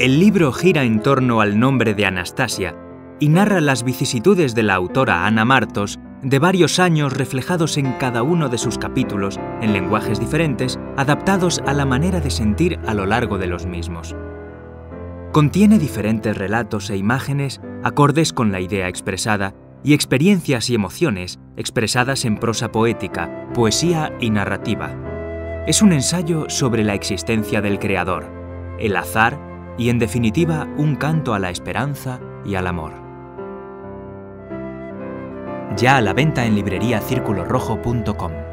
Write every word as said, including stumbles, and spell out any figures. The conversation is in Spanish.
El libro gira en torno al nombre de Anastasia y narra las vicisitudes de la autora Ana Martos de varios años reflejados en cada uno de sus capítulos en lenguajes diferentes, adaptados a la manera de sentir a lo largo de los mismos. Contiene diferentes relatos e imágenes acordes con la idea expresada y experiencias y emociones expresadas en prosa poética, poesía y narrativa. Es un ensayo sobre la existencia del creador, el azar y, en definitiva, un canto a la esperanza y al amor. Ya a la venta en librería círculo rojo punto com.